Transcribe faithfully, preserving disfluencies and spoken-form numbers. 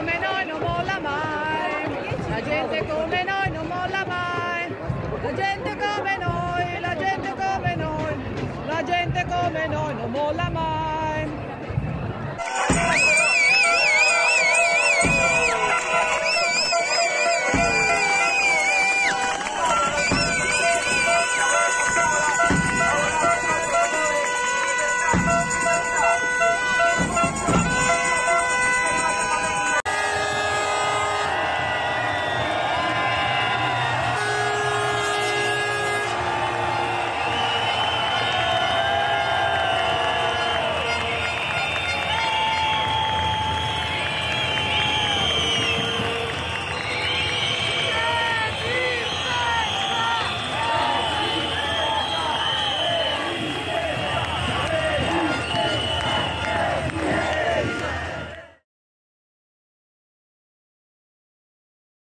come noi non molla mai, la gente come noi non molla mai, la gente come noi, la gente come noi, la gente come noi non molla mai.